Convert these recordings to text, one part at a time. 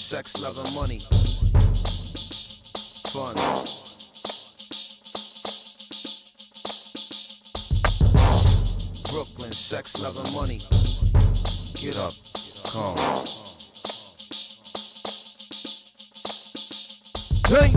sex, love, and money. Fun. Brooklyn, sex, love, and money. Get up, come. Dang.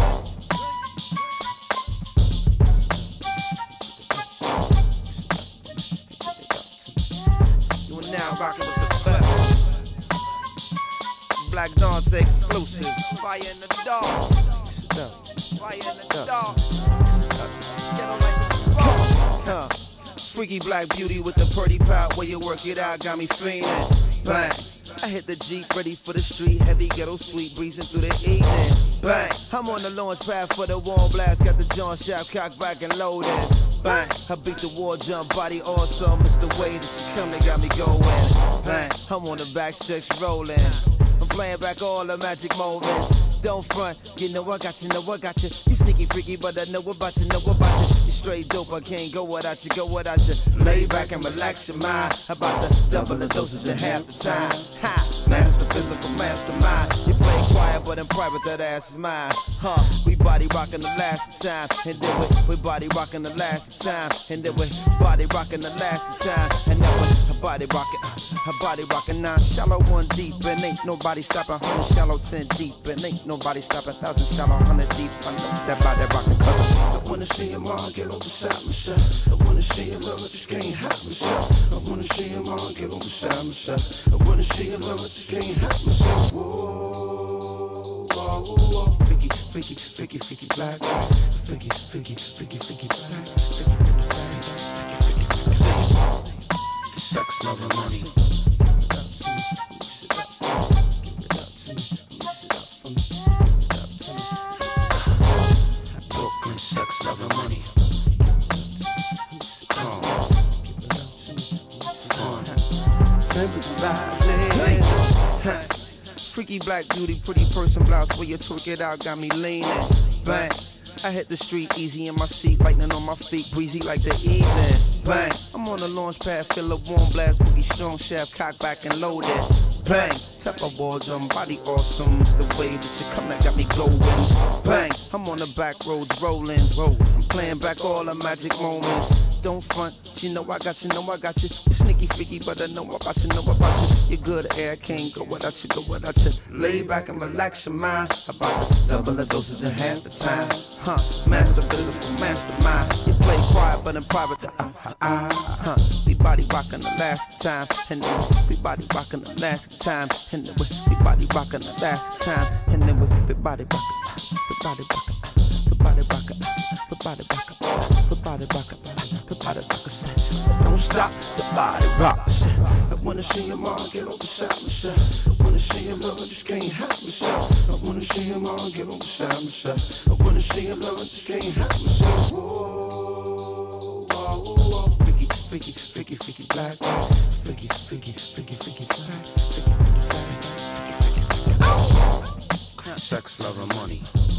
You are now rocking with the best. Black Dance exclusive. Fire in the dark. Fire in the dark. Get on like this. Freaky black beauty with the pretty pout. Where you work it out got me fiendin'. Bang. I hit the Jeep, ready for the street. Heavy ghetto sweet, breezing through the evening. Bang. I'm on the launch pad for the warm blast. Got the John Shaft cocked back and loaded. Bang. I beat the war jump, body awesome. It's the way that you come that got me going. Bang. I'm on the back stretch rolling. I'm playing back all the magic moments. Don't front, you know I got you, know I got you. You sneaky freaky, but I know about you, know about you. You straight dope, I can't go without you, go without you. Lay back and relax your mind. About to double the dosage in half the time. Ha, master physical, mastermind. You play quiet, but in private that ass is mine. We body rockin' the last time, and then we body rockin' the last time, and then we body rockin' the last time, and then we body rockin', her body rockin' 9 shallow 1 deep, and ain't nobody stoppin' 100 shallow 10 deep, and ain't nobody stoppin' 1,000 shallow 100 deep. I know that body rockin' color. I wanna see him all get on beside myself. I wanna see him love, I just can't help myself. I wanna see him all get on beside myself. I wanna see him love, I just can't help myself. Whoa, whoa, whoa. Freaky, freaky, freaky, freaky black. Freaky, freaky, freaky, freaky black. Freaky, freaky, freaky, freaky, freaky. Sex, love, and money. Brooklyn, sex, love, and money. Fun. Tempers rising. Freaky black beauty, pretty person blouse. Where you twerk it out, got me leaning. Bang. I hit the street easy in my seat, lightning on my feet, breezy like the evening. Bang. I'm on the launch pad, feel a warm blast, boogie strong shaft, cock back and loaded. Bang. Tap a wall jump, body awesome. It's the way that you come that got me going. Bang. I'm on the back roads rolling. I'm playing back all the magic moments. Don't front, you know I got you, know I got you. You sneaky freaky, but I know about you, know about you. You're good air, can't go without you, go without you. Lay back and relax your mind. About to double the dosage in half the time. Master physical, mastermind. You play quiet, but in private. We body rockin' the last time, and then we body rockin' the last time, and then we body rockin' the last time, and then we body rockin', we body rockin', we body rockin', we body rockin', we body rockin', we body rockin'. Don't stop the body rock. I wanna see him all get on beside myself. I wanna see him love, I just can't help myself. I wanna see him all get on beside myself. I wanna see him love, I just can't help myself. Whoa, whoa, whoa. Freaky, freaky, freaky, freaky black. Freaky, freaky, freaky, freaky black. Freaky, freaky, freaky, freaky, freaky. Sex, love, and money.